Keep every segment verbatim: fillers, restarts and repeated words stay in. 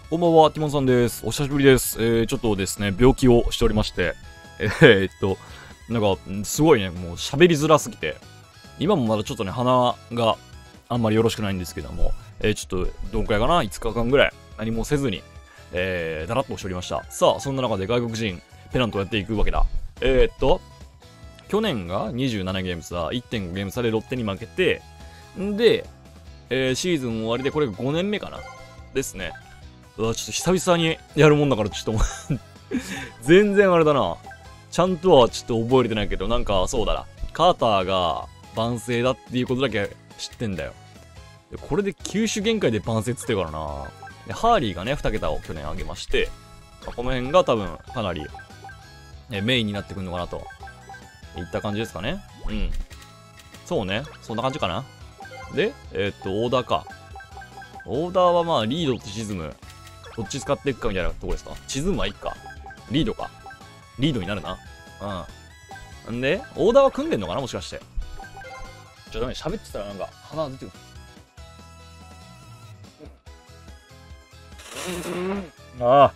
こんばんは、ティモンさんです。お久しぶりです。えー、ちょっとですね、病気をしておりまして、えー、っと、なんか、すごいね、もう喋りづらすぎて、今もまだちょっとね、鼻があんまりよろしくないんですけども、えー、ちょっと、どんくらいかな、いつかかんぐらい、何もせずに、えー、だらっとしておりました。さあ、そんな中で外国人、ペナントをやっていくわけだ。えー、っと、去年がにじゅうななゲーム差、いってんごゲーム差でロッテに負けて、んで、えー、シーズン終わりで、これがごねんめかなですね。うわ、ちょっと久々にやるもんだから、ちょっと全然あれだな。ちゃんとはちょっと覚えれてないけど、なんかそうだな。カーターが万世だっていうことだけ知ってんだよ。これで球種限界で万世っつってるからな。でハーリーがね、に桁を去年上げまして、まあ、この辺が多分かなり、ね、メインになってくるのかなと。いった感じですかね。うん。そうね。そんな感じかな。で、えー、っと、オーダーか。オーダーはまあ、リードとシズム。どっち使っていくかみたいなとこですか。シズムはいいか。リードか。リードになるな。うん。んで、オーダーは組んでんのかなもしかして。ちょっとね、喋ってたらなんか鼻出てくる。あ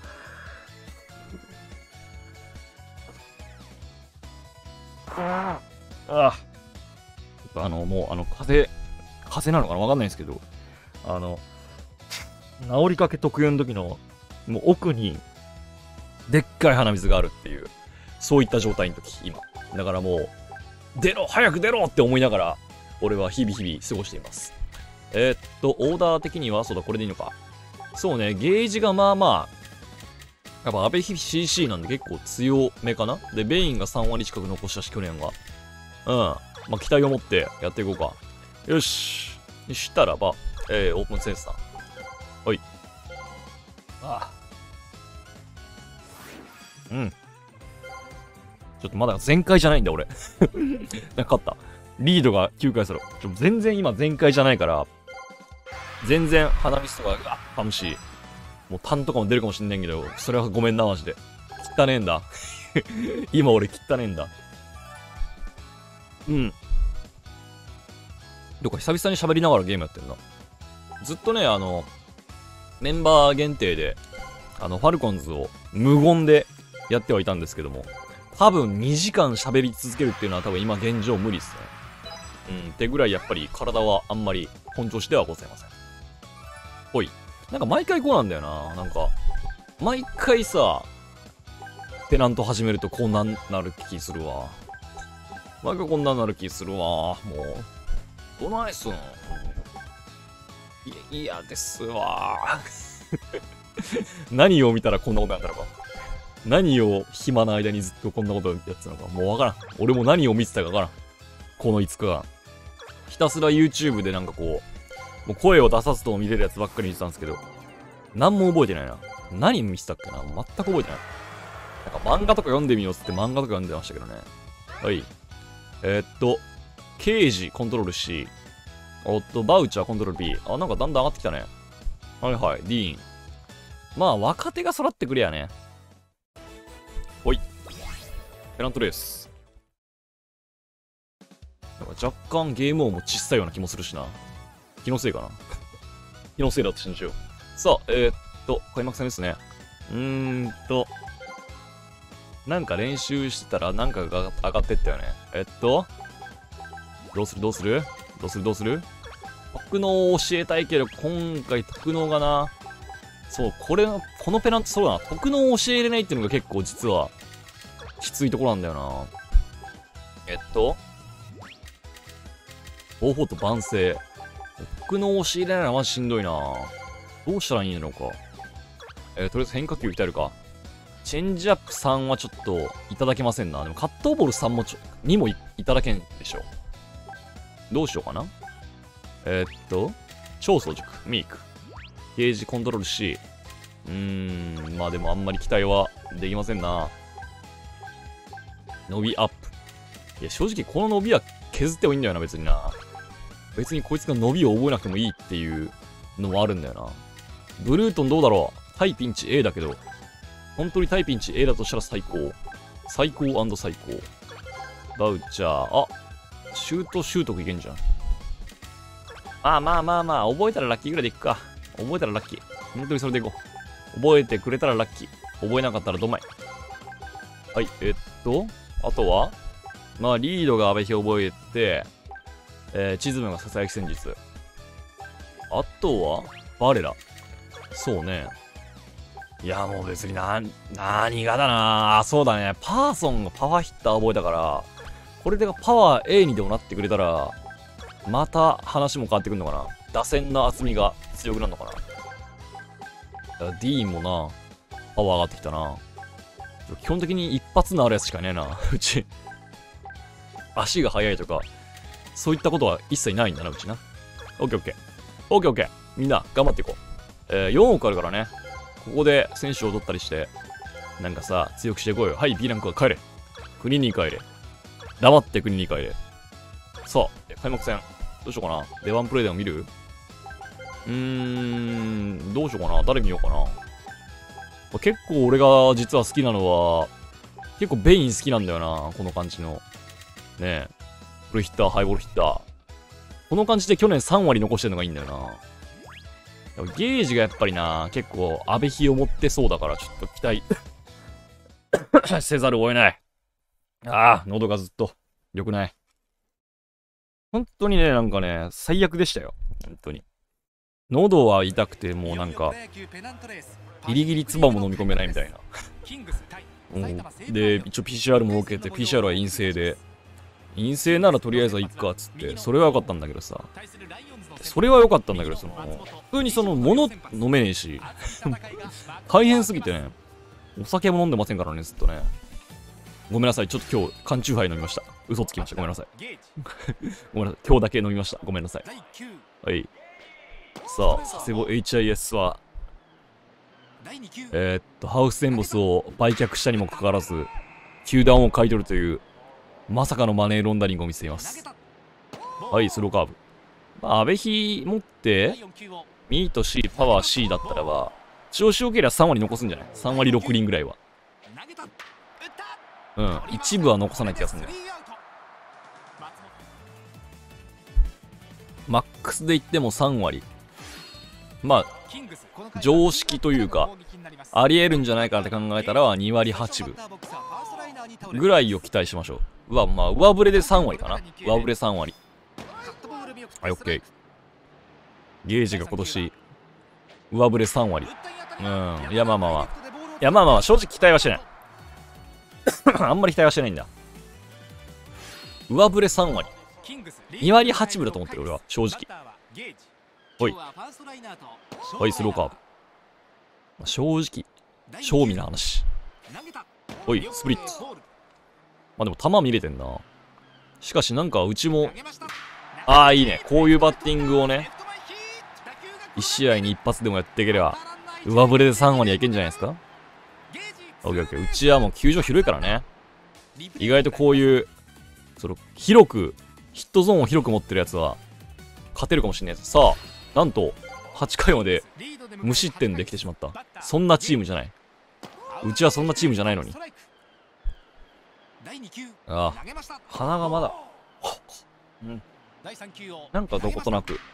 あ。ああ。あの、もう、あの、風邪、風邪なのかなわかんないですけど、あの、治りかけ特有の時の、もう奥に、でっかい鼻水があるっていう、そういった状態の時、今。だからもう、出ろ早く出ろって思いながら、俺は日々日々過ごしています。えー、っと、オーダー的には、そうだ、これでいいのか。そうね、ゲージがまあまあ、やっぱアベヒ シーシー なんで結構強めかな。で、ベインがさん割近く残したし、去年は。うん。まあ、期待を持ってやっていこうか。よし。にしたらば、えー、オープンセンスだ。はい。ああ。うん。ちょっとまだ全開じゃないんだ、俺。なかった。リードがきゅうかいする。ちょ全然今全開じゃないから、全然鼻水とかが噛むし、もう痰とかも出るかもしんないけど、それはごめんな、マジで。汚ねえんだ。今俺汚ねえんだ。うん。どっか久々に喋りながらゲームやってるな。ずっとね、あの、メンバー限定で、あの、ファルコンズを無言でやってはいたんですけども、多分にじかん喋り続けるっていうのは多分今現状無理っすね。うん、ってぐらいやっぱり体はあんまり本調子ではございません。ほい。なんか毎回こうなんだよな。なんか、毎回さ、ペナント始めるとこんなんなる気するわ。毎回こんなんなる気するわ。もう、どないすん？いや、嫌ですわ。何を見たらこんなことなんだろうか。何を暇な間にずっとこんなことやってたのか。もうわからん。俺も何を見てたかわからん。このいつかかん。ひたすら YouTube でなんかこう、もう声を出さずとも見れるやつばっかり見てたんですけど、何も覚えてないな。何見てたっけな全く覚えてない。なんか漫画とか読んでみようっつって漫画とか読んでましたけどね。はい。えー、っと、刑事コントロール C。おっと、バウチャーコントロール B。あ、なんかだんだん上がってきたね。はいはい、ディーン。まあ、若手が揃ってくれやね。ほい。ペナントレース。なんか若干ゲーム王も小さいような気もするしな。気のせいかな。気のせいだって信じよう。さあ、えー、っと、開幕戦ですね。うーんと、なんか練習してたらなんかが上がってったよね。えっと、どうするどうするどうするどうする特能を教えたいけど、今回特能がな、そう、これ、このペナントそうだな。特能を教えれないっていうのが結構実は、きついところなんだよな。えっと、オーフォーと万世。特能を教えれないのはマジしんどいな。どうしたらいいのか。えー、とりあえず変化球鍛えるか。チェンジアップさんはちょっといただけませんな。でもカットボールさんもちょにも い, いただけんでしょ。どうしようかな。えー、っと、超早熟、ミーク。ゲージコントロール C。うーん、まあでもあんまり期待はできませんな。伸びアップ。いや、正直この伸びは削ってもいいんだよな、別にな。別にこいつが伸びを覚えなくてもいいっていうのもあるんだよな。ブルートンどうだろう。対ピンチ A だけど、本当に対ピンチ A だとしたら最高。最高&最高。バウチャー、あ、シュート習得いけんじゃん。まあまあまあまあ、覚えたらラッキーぐらいでいくか。覚えたらラッキー。本当にそれでいこう。 覚えてくれたらラッキー。覚えなかったらどまい。はい、えっと、あとはまあ、リードが阿部比覚えて、えー、チズムがささやき戦術。あとはバレラ。そうね。いや、もう別にな、何がだなあ、そうだね。パーソンがパワーヒッター覚えたから、これでパワー エー にでもなってくれたら、また話も変わってくるのかな。打線の厚みが強くなるのかな。ディーンもな、パワー上がってきたな。基本的に一発のあるやつしかねえな、うち。足が速いとか、そういったことは一切ないんだな、うちな。オッケーオッケー。オッケーオッケー。みんな、頑張っていこう。えー、よんおくあるからね。ここで選手を取ったりして、なんかさ、強くしていこうよ。はい、B ランクは帰れ。国に帰れ。黙って国に帰れ。さあ、開幕戦。どうしようかな。出番プレイでも見る？うーん、どうしようかな。誰見ようかな。結構俺が実は好きなのは、結構ベイン好きなんだよな。この感じの。ねえ。フルヒッター、ハイボールヒッター。この感じで去年さんわり残してるのがいいんだよな。ゲージがやっぱりな、結構、阿部比を持ってそうだから、ちょっと期待せざるを得ない。ああ、喉がずっと、良くない。本当にね、なんかね、最悪でしたよ。本当に。喉は痛くて、もうなんか、ギリギリ唾も飲み込めないみたいな。うん、で、一応 ピーシーアール も受けて、ピーシーアール は陰性で、陰性ならとりあえずはいっかっつって、それは良かったんだけどさ。それは良かったんだけど、その、普通にその、物飲めねえし、大変すぎてね、お酒も飲んでませんからね、ずっとね。ごめんなさい、ちょっと今日、缶チューハイ飲みました。嘘つきました、ごめんなさい。ごめんなさい、今日だけ飲みました。ごめんなさい。はい。さあ、佐世保 エイチアイエス は、えー、っと、ハウスエンボスを売却したにもかかわらず、球団を買い取るという、まさかのマネーロンダリングを見せています。はい、スローカーブ。まあ、阿部比持って、ミート C、パワー C だったらば、調子良ければさんわり残すんじゃない ?さん 割ろく厘ぐらいは。うん、一部は残さない気がするんだよ。マックスで言ってもさんわり。まあ、常識というか、ありえるんじゃないかなって考えたらにわりはちぶぐらいを期待しましょう。うわ、まあ、上振れでさんわりかな。上振れさんわり。はい、オッケー。ゲージが今年、上振れさんわり。うん、いやまあまあまあ。いやまあまあ、正直期待はしてない。あんまり期待はしてないんだ。上振れさんわり。にわりはちぶだと思ってる俺は、正直。ほい。はい、スローカーブ。正直、正味な話。ほい、スプリッツ。まあでも球見れてんな。しかしなんかうちも、ああいいね。こういうバッティングをね、いち試合に一発でもやっていければ、上振れでさんわりはいけんじゃないですか。オッケーオッケー。うちはもう球場広いからね。意外とこういう、その、広く、ヒットゾーンを広く持ってるやつは、勝てるかもしれないです。さあ、なんと、はちかいまで無失点できてしまった。そんなチームじゃない。うちはそんなチームじゃないのに。ああ、鼻がまだ、うん。なんかどことなく、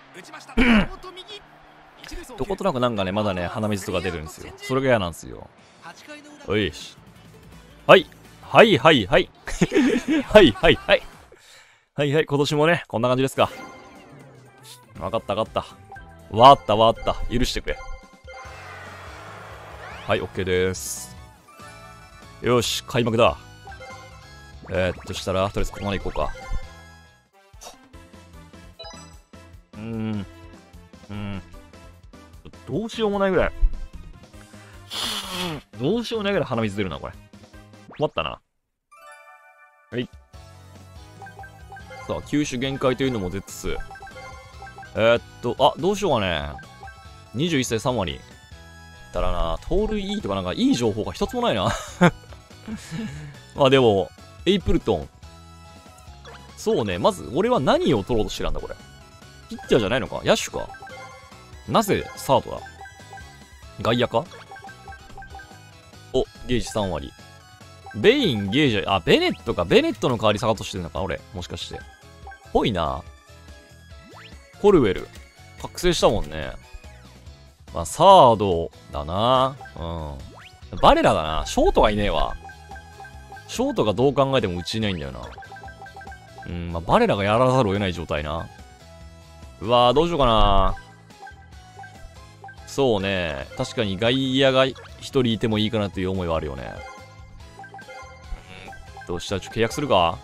どことなくなんかね、まだね、鼻水とか出るんですよ。それが嫌なんですよ。おいし。はい。はいはいはい。はいはいはい。はいはい、今年もね、こんな感じですか。わかったわかった。わかったわかった。許してくれ。はい、OK です。よし、開幕だ。えー、っとしたら、とりあえずここまで行こうか。うーん。うーん。どうしようもないぐらい。どうしようもないぐらい鼻水出るな、これ。困ったな。はい。さあ、球種限界というのも出つつ。えー、っと、あ、どうしようかね。にじゅういっさいさんわり。だらな、盗塁いいとかなんかいい情報が一つもないな。まあでも、エイプルトン。そうね、まず俺は何を取ろうとしてたんだ、これ。ピッチャーじゃないのか野手かなぜサードだ外野かお、ゲージさんわり。ベイン、ゲージ、あ、ベネットか。ベネットの代わり下がとしてるのか俺。もしかして。ぽいな。コルウェル。覚醒したもんね。 まあ、サードだな。うん。バレラだな。ショートがいねえわ。ショートがどう考えてもうちいないんだよな。うん、まあ、バレラがやらざるを得ない状態な。うわー、どうしようかな。そうね。確かに外野が一人いてもいいかなという思いはあるよね。うん。どうしたらちょっと契約するか。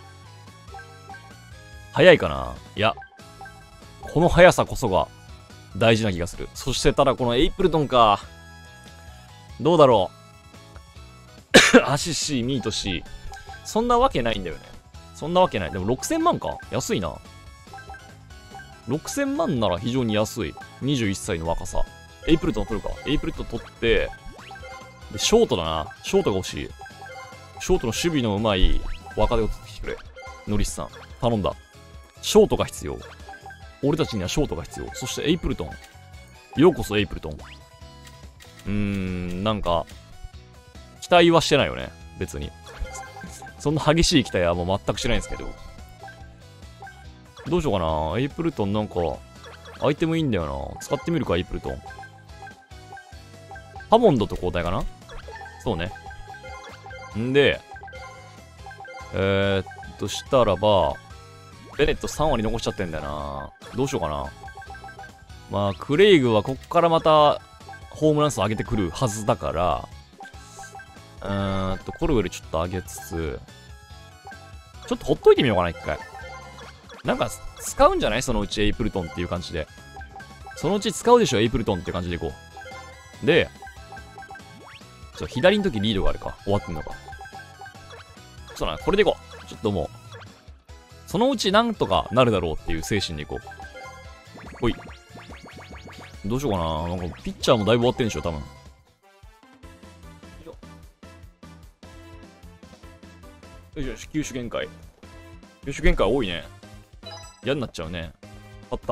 早いかな。いや。この速さこそが大事な気がする。そしてただこのエイプルトンか。どうだろう。足 C、ミート C。そんなわけないんだよね。そんなわけない。でもろくせんまんか。安いな。ろくせんまんなら非常に安い。にじゅういっさいの若さ。エイプルトン取るか。エイプルトン取って、で、ショートだな。ショートが欲しい。ショートの守備のうまい若手を取ってきてくれ。ノリスさん。頼んだ。ショートが必要。俺たちにはショートが必要。そしてエイプルトン。ようこそエイプルトン。うーん、なんか、期待はしてないよね。別に。そんな激しい期待はもう全くしてないんですけど。どうしようかな。エイプルトンなんか、アイテムいいんだよな。使ってみるか、エイプルトン。ハモンドと交代かな。そうね。んで、えー、っと、したらば、ベネットさんわり残しちゃってんだよな。どうしようかな。まあ、クレイグはこっからまた、ホームラン数上げてくるはずだから、うーんと、コルウェルちょっと上げつつ、ちょっとほっといてみようかな、一回。なんか、使うんじゃないそのうちエイプルトンっていう感じで。そのうち使うでしょ、エイプルトンっていう感じでいこう。で、ちょ、左の時リードがあるか。終わってんのか。そうだな、これでいこう。ちょっともう、そのうちなんとかなるだろうっていう精神でいこう。ほい。どうしようかな。なんか、ピッチャーもだいぶ終わってんでしょ、多分。よしよし、球種限界。球種限界多いね。嫌になっちゃうね。あった。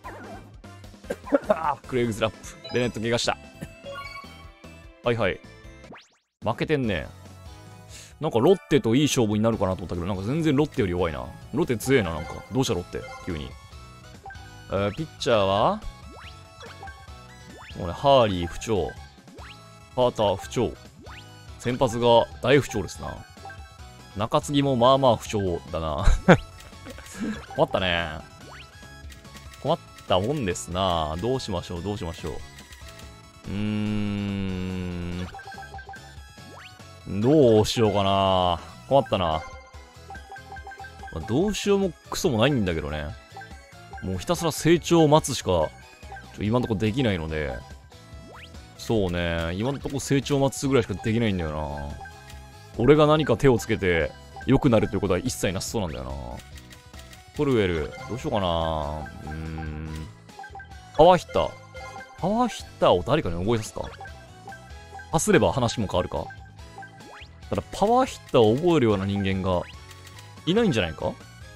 クレイグズラップ。ベネット怪我した。はいはい。負けてんね。なんかロッテといい勝負になるかなと思ったけど、なんか全然ロッテより弱いな。ロッテ強えな、なんか。どうしたロッテ急に。えー、ピッチャーはもうね、ハーリー不調。パーター不調。先発が大不調ですな。中継ぎもまあまあ不調だな。困ったね。困ったもんですな。どうしましょう、どうしましょう。うーん。どうしようかな。困ったな。まあ、どうしようもクソもないんだけどね。もうひたすら成長を待つしか、ちょ今んとこできないので。そうね。今んとこ成長を待つぐらいしかできないんだよな。俺が何か手をつけて良くなるということは一切なさそうなんだよな。コルウェル、どうしようかな。うーん。パワーヒッター。パワーヒッターを誰かに動いさすか。パスれば話も変わるか。ただ、パワーヒッターを覚えるような人間がいないんじゃないか。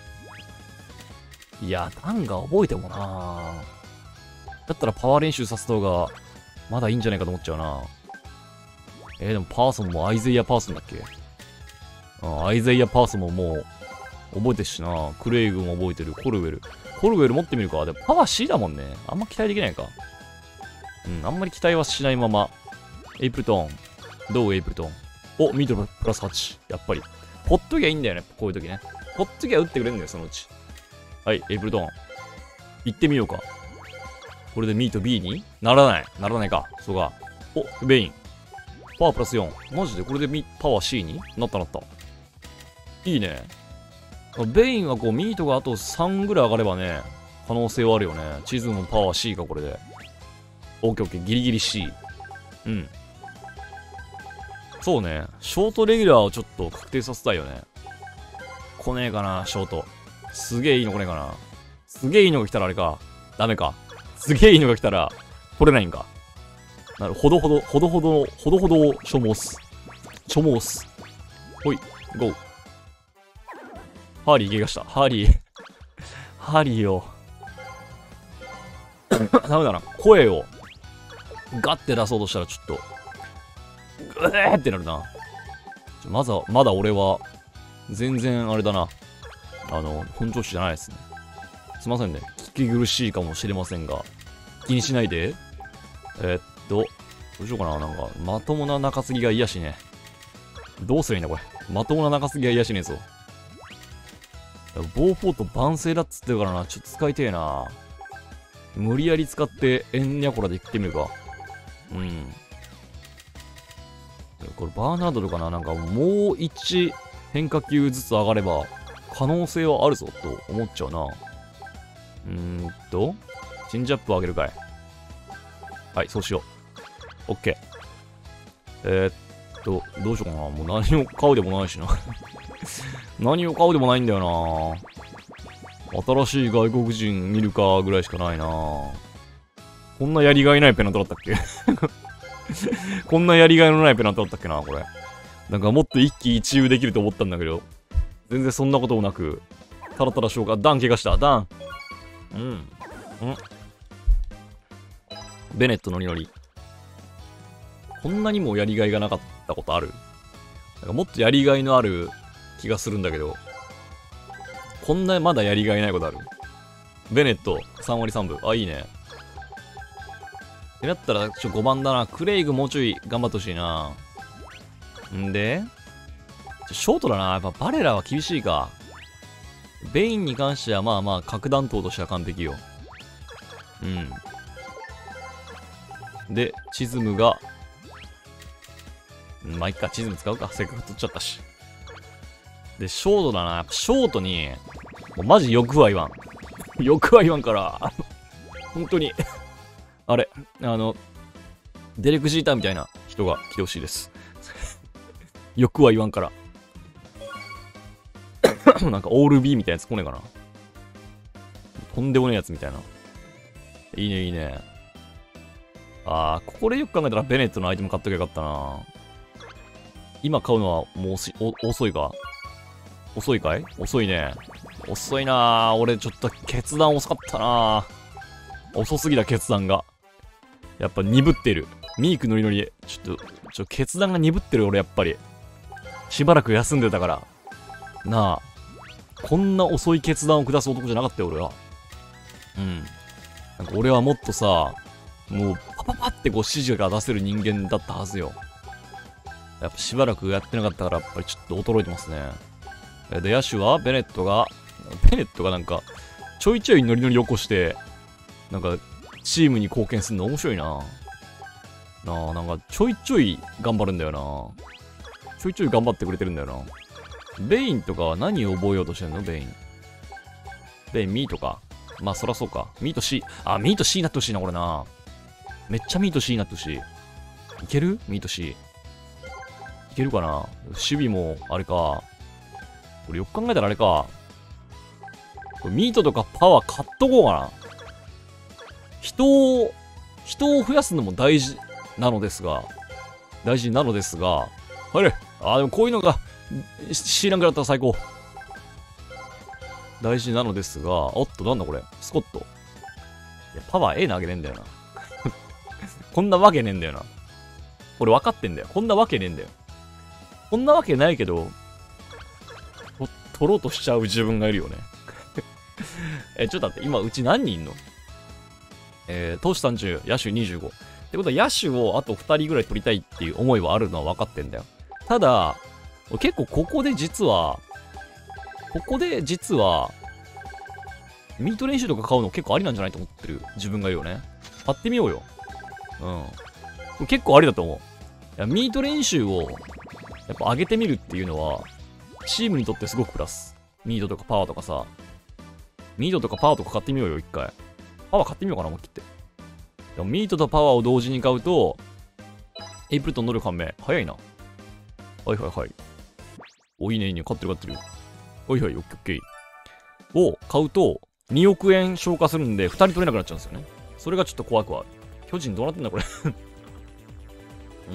いや、タンが覚えてもな。だったらパワー練習させた方がまだいいんじゃないかと思っちゃうな。えー、でもパーソンもアイゼイア・パーソンだっけ。あアイゼイア・パーソンももう覚えてるしな。クレイグも覚えてる。コルウェル。コルウェル持ってみるか。でもパワー C だもんね。あんま期待できないか。うん、あんまり期待はしないまま。エイプルトン。どうエイプルトン。お、ミートプラスはち。やっぱり。ほっときゃいいんだよね。こういう時ね。ほっときゃ打ってくれるんだよ、そのうち。はい、エイプルトン。行ってみようか。これでミート B にならない。ならないか。そうか。お、ベイン。パワープラスよん。マジでこれでミパワー C になったなった。いいね。ベインはこう、ミートがあとさんぐらい上がればね、可能性はあるよね。チズムもパワー C か、これで。オーケーオーケー、ギリギリ C。うん。そうね。ショートレギュラーをちょっと確定させたいよね。来ねえかな、ショート。すげえいいの来ねえかな。すげえいいのが来たらあれか。ダメか。すげえいいのが来たら、取れないんか。なるほどほど、ほどほど、ほどほどを消耗す。消耗す。ほい、ゴー。ハーリー怪我した。ハーリー。ハーリーよ。ダメだな。声をガッて出そうとしたらちょっと、うえーってなるな。まだ、まだ俺は、全然あれだな。あの、本調子じゃないですね。すいませんね。聞き苦しいかもしれませんが、気にしないでえー、っと、どうしようかな。なんか、まともな中継ぎが嫌しね。どうすりゃいいんだ、これ。まともな中継ぎが嫌しねえぞ。ボーフォート万世だっつってるからな。ちょっと使いてえな。無理やり使って、エンニャコラで行ってみるか。うん。これ、バーナードルかな。なんか、もう一変化球ずつ上がれば、可能性はあるぞ、と思っちゃうな。うーんと、チェンジアップを上げるかい。はい、そうしよう。オッケー。えー、っと、どうしようかな。もう何を買うでもないしな。何を買うでもないんだよな。新しい外国人見るかぐらいしかないな。こんなやりがいないペナントだったっけこんなやりがいのないペナントだったっけな、これ。なんかもっと一喜一憂できると思ったんだけど、全然そんなこともなく、ただただ消化。ダン怪我した。ダン。うん。うん。ベネットのりのり。こんなにもやりがいがなかったことある？なんかもっとやりがいのある気がするんだけど、こんなまだやりがいないことある？ベネットさん割さんぶ。あ、いいね。ってなったら、ちょ、ごばんだな。クレイグもうちょい頑張ってほしいな。んで、ちょショートだな。やっぱバレラは厳しいか。ベインに関してはまあまあ、核弾頭としては完璧よ。うん。で、チズムが、まあ、いっか、チズム使うか。せっかく取っちゃったし。で、ショートだな。やっぱショートに、もうマジ欲は言わん。欲は言わんから、本当に、あれ、あの、デレク・ジーターみたいな人が来てほしいです。欲は言わんから。なんかオール B みたいなやつ来ねえかな。とんでもねえやつみたいな。いいね、いいね。あー、ここでよく考えたらベネットのアイテム買っときゃよかったな。今買うのはもうしお遅いか遅いかい遅いね。遅いなー。俺ちょっと決断遅かったなー。遅すぎだ、決断が。やっぱ鈍ってる。ミークノリノリ。ちょっと、ちょ、決断が鈍ってる俺やっぱり。しばらく休んでたから。なあ。こんな遅い決断を下す男じゃなかったよ、俺は。うん。なんか俺はもっとさ、もうパパパってこう指示が出せる人間だったはずよ。やっぱしばらくやってなかったからやっぱりちょっと衰えてますね。で、野手はベネットが、ベネットがなんか、ちょいちょいノリノリ起こして、なんか、チームに貢献するの面白いな。なあ、なんか、ちょいちょい頑張るんだよな。ちょいちょい頑張ってくれてるんだよな。ベインとかは何を覚えようとしてんのベイン。ベイン、ミートか。まあ、そらそうか。ミート C。あ、ミート C になってほしいな、これな。めっちゃミート C になってほしい。いけるミート C。いけるかな守備も、あれか。これよく考えたらあれか。これミートとかパワー買っとこうかな。人を、人を増やすのも大事なのですが、大事なのですが、あれあ、でもこういうのが、C ランクだったら最高。大事なのですが、おっと、なんだこれ。スコット。いや、パワー A 投げねえんだよな。こんなわけねえんだよな。俺分かってんだよ。こんなわけねえんだよ。こんなわけないけど、と取ろうとしちゃう自分がいるよね。え、ちょっと待って、今うち何人いんの？えー、投手さんじゅう、野手にじゅうご。ってことは野手をあとふたりぐらい取りたいっていう思いはあるのは分かってんだよ。ただ、結構ここで実は、ここで実は、ミート練習とか買うの結構ありなんじゃないと思ってる自分がいるよね。買ってみようよ。うん。結構ありだと思う。いや、ミート練習を、やっぱ上げてみるっていうのは、チームにとってすごくプラス。ミートとかパワーとかさ。ミートとかパワーとか買ってみようよ、一回。パワー買ってみようかな、思い切って。でもミートとパワーを同時に買うと、エイプルトン能力判明。早いな。はいはいはい。お、いいねいいね。買ってる買ってる。はいはい、オッケーオッケー。を買うと、におくえん消化するんで、ふたり取れなくなっちゃうんですよね。それがちょっと怖くはある。巨人どうなってんだ、これ。うん。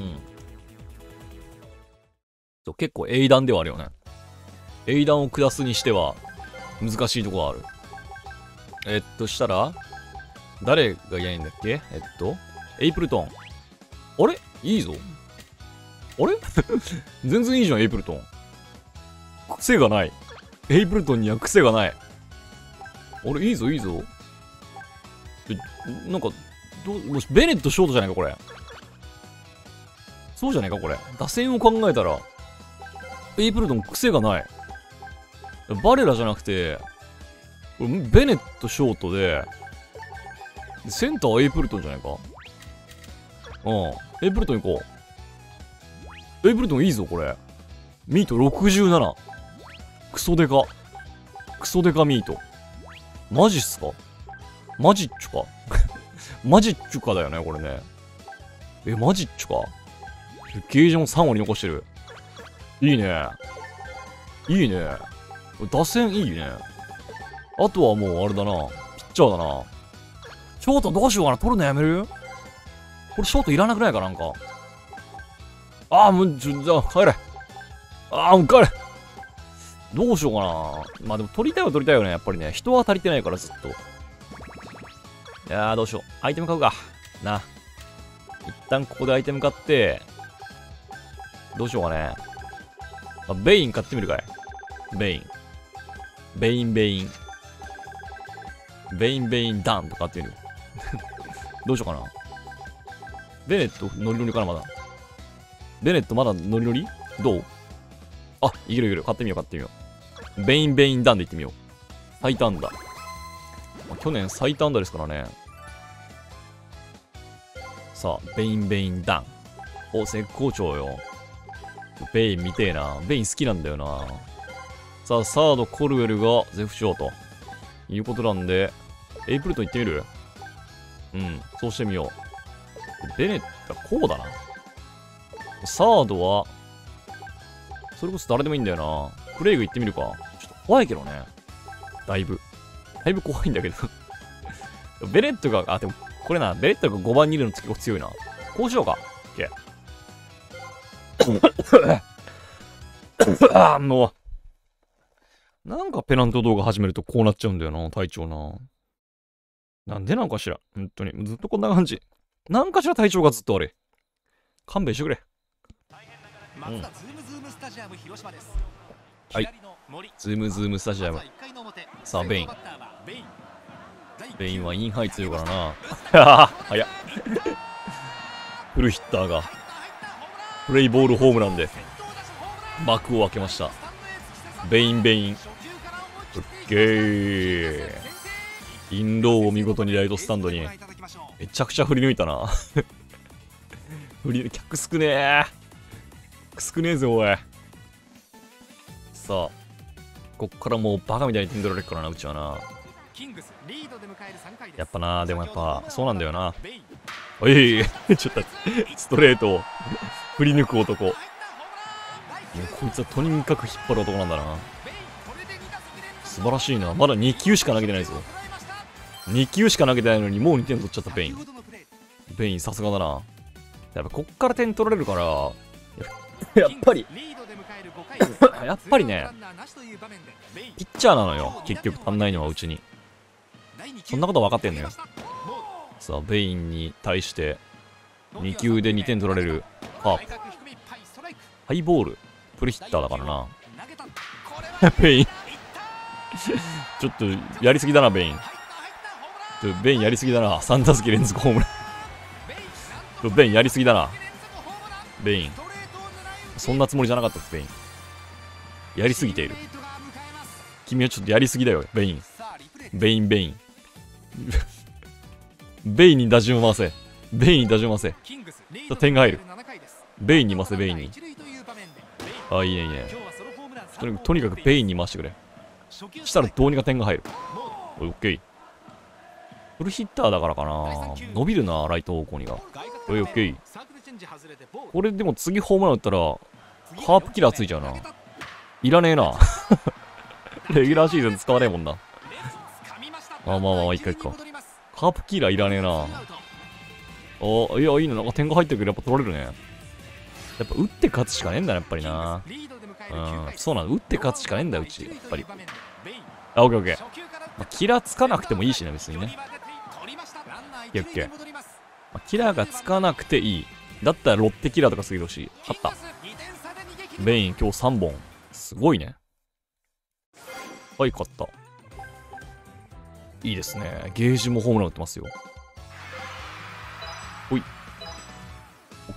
そう結構英断ではあるよね。英断を下すにしては、難しいところがある。えっと、したら、誰がいないんだっけえっと、エイプルトン。あれいいぞ。あれ全然いいじゃん、エイプルトン。癖がない。エイプルトンには癖がない。あれいいぞ、いいぞ。なんか、 どう、もしベネットショートじゃないか、これ。そうじゃないか、これ。打線を考えたら、エイプルトン癖がない。バレラじゃなくて、これベネットショートで、センターはエイプルトンじゃないか。うん。エイプルトン行こう。エイプルトンいいぞ、これ。ミートろくじゅうなな。クソデカ。クソデカミート。マジっすか？マジッチュかマジッチュかだよね、これね。え、マジッチュか。ゲージもさん割残してる。いいね。いいね。打線いいね。あとはもうあれだな。ピッチャーだな。ショートどうしようかな。取るのやめる？これショートいらなくないかなんか。ああ、もう、ちょ、じゃあ帰れ。ああ、もう帰れ。どうしようかな。まあでも取りたいは取りたいよね。やっぱりね。人は足りてないからずっと。いやー、どうしよう。アイテム買うか。な。一旦ここでアイテム買って、どうしようかね。あ、ベイン買ってみるかい。ベイン。ベイン、ベイン。ベイン、ベイン、ダンと買ってみる。どうしようかな。ベネット、ノリノリかな、まだ。ベネット、まだノリノリどう？あ、いけるいける。買ってみよう、買ってみよう。ベイン、ベイン、ダンでいってみよう。最多安打。去年最多安打ですからね。さあ、ベイン、ベイン、ダン。お、絶好調よ。ベイン見てえな。ベイン好きなんだよな。さあ、サード、コルウェルがゼフショーということなんで、エイプルトン行ってみる？うん、そうしてみよう。ベネットはこうだな。サードは、それこそ誰でもいいんだよな。クレイグ行ってみるか。ちょっと怖いけどね。だいぶ。だいぶ怖いんだけど。ベネットが、あ、でも、これな、ベネットがごばんにいるの結構強いな。こうしようか。OK。あ、もう。なんかペナント動画始めるとこうなっちゃうんだよな、体調な。なんでなんかしら。本当に。ずっとこんな感じ。なんかしら体調がずっと悪い。勘弁してくれ。うん、はい。ズームズームスタジアム。さあ、ベイン。ベインはインハイ強いからな。早っ。フルヒッターが。プレイボールホームランで幕を開けました。ベインベイン。オッケー。インローを見事にライトスタンドに。めちゃくちゃ振り抜いたな。振り、客少ねえ。客少ねえぜ、おい。さあ、こっからもうバカみたいに点取られるからな、うちはな。やっぱな、でもやっぱ、そうなんだよな。おい、ちょっと、ストレートを振り抜く男。もうこいつはとにかく引っ張る男なんだな。素晴らしいな。まだに球しか投げてないぞ。に球しか投げてないのにもうにてん取っちゃったベイン。ベインさすがだな。やっぱこっから点取られるから、やっぱり、やっぱりね、ピッチャーなのよ。結局足んないのはうちに。そんなことは分かってんのよ。さあ、ベインに対して、に球でにてん取られるカープ。ハイボール。プルヒッターだからな。ベイン。ちょっと、やりすぎだな、ベイン。ちょベインやりすぎだな。さん打席連続ホームラン。ちょベインやりすぎだな。ベイン。そんなつもりじゃなかったです、ベイン。やりすぎている。君はちょっとやりすぎだよ、ベイン。ベイン、ベイン。ベインに打順を回せ。ベインに打順を回せ。点が入る。ベインに回せ、ベインに。あ、いいね、いいね。とにかく、とにかくベインに回してくれ。したらどうにか点が入る。オッケー。フルヒッターだからかな。伸びるな、ライト方向にが。オッケー。これでも次ホームラン打ったら、ハープキラーついちゃうな。いらねえな。レギュラーシーズン使わねえもんな。まあまあまあ、いっかいっか。ハープキラーいらねえな。あ、いや、いいね。なんか点が入ってるけど、やっぱ取られるね。やっぱ打って勝つしかねえんだな、やっぱりな。うん、そうなの。打って勝つしかねえんだよ、うち。やっぱり。あ、オッケーオッケー。まあ、キラーつかなくてもいいしね、別にね。オッケーオッケー。まあ、キラーがつかなくていい。だったらロッテキラーとかすぎるし。勝った。ベイン今日さんぼん。すごいね。はい、勝った。いいですね。ゲージもホームラン打ってますよ。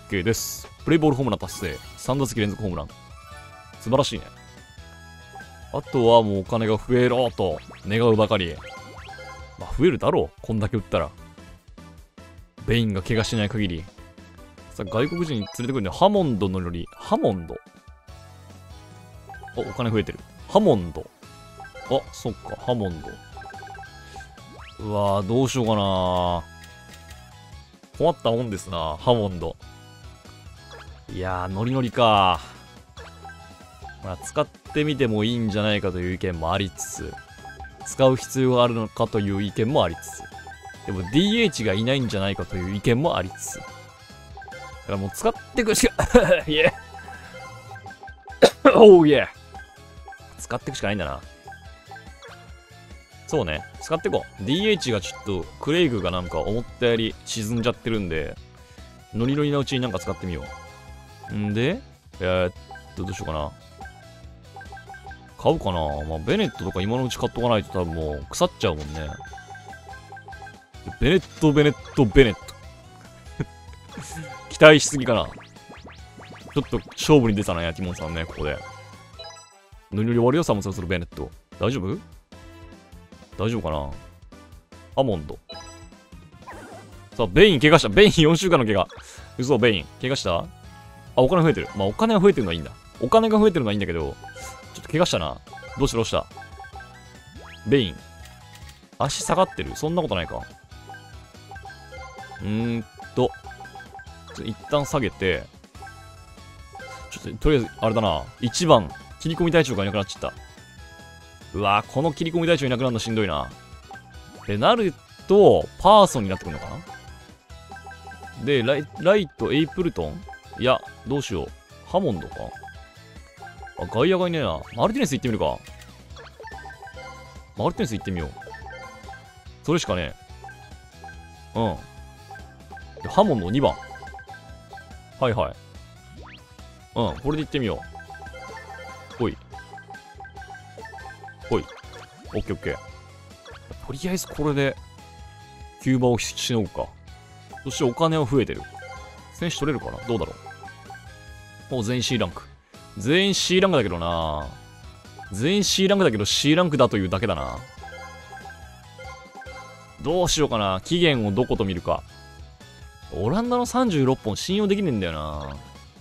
OK です。プレイボールホームラン達成。さん打席連続ホームラン。素晴らしいね。あとはもうお金が増えろと願うばかり。まあ増えるだろう。こんだけ打ったら。ベインが怪我しない限り。さあ、外国人連れてくるんで、ハモンドのより、ハモンド。お、お金増えてる。ハモンド。あ、そっか、ハモンド。うわぁ、どうしようかな。困ったもんですな、ハモンド。いやー、ノリノリか。まあ、使ってみてもいいんじゃないかという意見もありつつ、使う必要があるのかという意見もありつつ、でも ディーエイチ がいないんじゃないかという意見もありつつ、だからもう使っていくしか、いえおういえ使っていくしかないんだな。そうね、使っていこう。ディーエイチ がちょっと、クレイグがなんか思ったより沈んじゃってるんで、ノリノリなうちになんか使ってみよう。んで、えー、っと、どうしようかな。買うかな。まあ、ベネットとか今のうち買っとかないと多分もう腐っちゃうもんね。ベネット、ベネット、ベネット。期待しすぎかな。ちょっと勝負に出たな、ヤキモンさんね、ここで。ノリノリ終わるよ、サムそろそろベネット。大丈夫大丈夫かな。アモンド。さあ、ベイン怪我した。ベインよんしゅうかんの怪我。嘘、ベイン。怪我したあ、お金増えてる。まあ、お金が増えてるのはいいんだ。お金が増えてるのはいいんだけど、ちょっと怪我したな。どうしたどうしたベイン。足下がってるそんなことないか。うーんと。ちょ一旦下げて、ちょっと、とりあえず、あれだな。いちばん、切り込み隊長がいなくなっちゃった。うわぁ、この切り込み隊長いなくなるのしんどいな。で、なると、パーソンになってくるのかなで、ライ、ライト、エイプルトンいや、どうしよう。ハモンドかあ、外野がいねえな。マルティネス行ってみるか。マルティネス行ってみよう。それしかねえ。うん。でハモンドにばん。はいはい。うん、これで行ってみよう。ほい。ほい。オッケーオッケー。とりあえずこれで、キューバをしのぐか。そしてお金は増えてる。選手取れるかなどうだろう。もう全員 C ランク。全員 C ランクだけどな。全員 C ランクだけど C ランクだというだけだな。どうしようかな。期限をどこと見るか。オランダのさんじゅうろっぽん信用できねえんだよな。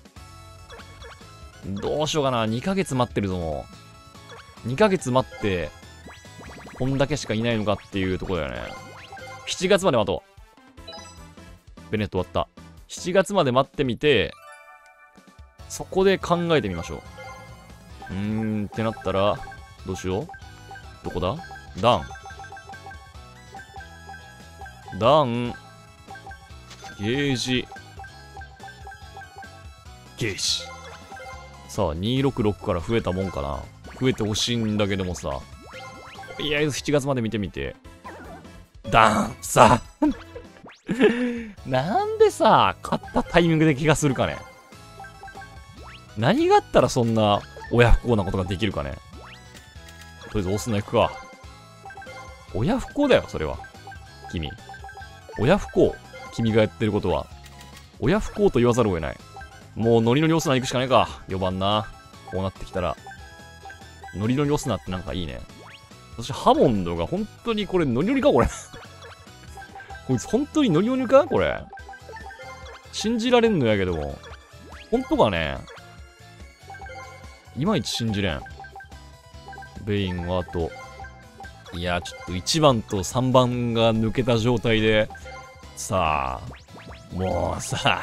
どうしようかな。にかげつ待ってるぞ、もう。にかげつ待って、こんだけしかいないのかっていうところだよね。しちがつまで待とう。ベネット終わった。しちがつまで待ってみて、そこで考えてみましょう。うーんってなったら、どうしよう。どこだダン。ダン。ゲージ。ゲージ。さあ、にひゃくろくじゅうろくから増えたもんかな。増えてほしいんだけどもさ。とりあえずしちがつまで見てみて。ダンさあなんでさ、買ったタイミングで気がするかね。何があったらそんな親不孝なことができるかね。とりあえず押すの行くか。親不孝だよ、それは。君。親不孝。君がやってることは。親不孝と言わざるを得ない。もうノリノリ押すな行くしかないか。よばんな。こうなってきたら。ノリノリ押すなってなんかいいね。そしてハモンドが本当にこれノリノリかこれ。こいつ本当にノリノリかこれ。信じられんのやけども。本当かね。いまいち信じれん。ベインはあと。いや、ちょっといちばんとさんばんが抜けた状態で。さあ。もうさ。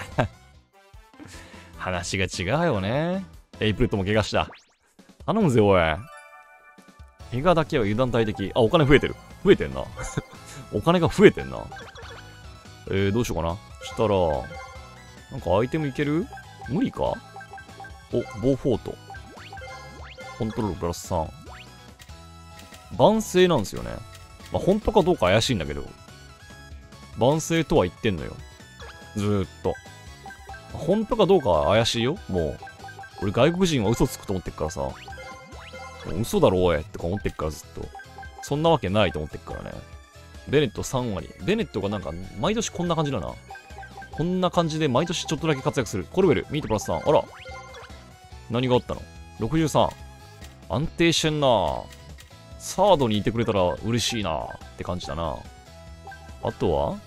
話が違うよね。エイプレットも怪我した。頼むぜ、おい。怪我だけは油断大敵。あ、お金増えてる。増えてんな。お金が増えてんな。えー、どうしようかな。したら、なんかアイテムいける？無理か？お、ボーフォート。コントロールプラスさん。万世なんですよね。まあ、本当かどうか怪しいんだけど。万世とは言ってんのよ。ずーっと。本当かどうかは怪しいよ。もう。俺外国人は嘘つくと思ってっからさ。嘘だろおいってか思ってっからずっと。そんなわけないと思ってっからね。ベネットさん割。ベネットがなんか毎年こんな感じだな。 こんな感じで毎年ちょっとだけ活躍する。コルベル、ミートプラスさん。あら。何があったの ?ろくじゅうさん。安定してんな。サードにいてくれたら嬉しいなって感じだな。あとは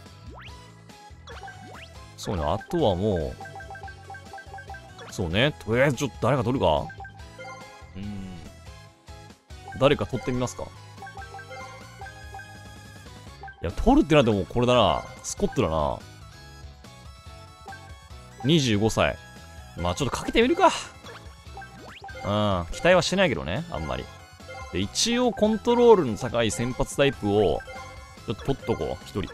そうね、あとはもう、そうね、とりあえずちょっと誰か取るかうん。誰か取ってみますかいや、取るってなってもこれだな。スコットだな。にじゅうごさい。まあちょっとかけてみるか。うん。期待はしてないけどね、あんまり。で、一応コントロールの高い先発タイプを、ちょっと取っとこう、一人。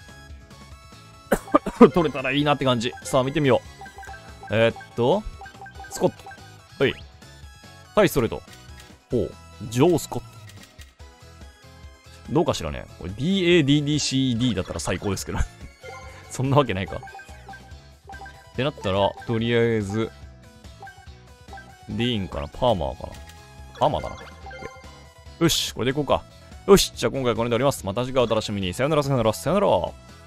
取れたらいいなって感じ。さあ、見てみよう。えー、っと、スコット。はい。対ストレート。ほう。ジョー・スコット。どうかしらね。これ ビーエーディーディーシーディー だったら最高ですけど。そんなわけないか。ってなったら、とりあえず、ディーンかなパーマーかなパーマーだな。よし、これでいこうか。よし、じゃあ今回はこれで終わります。また次回お楽しみに。さよなら、さよなら、さよなら。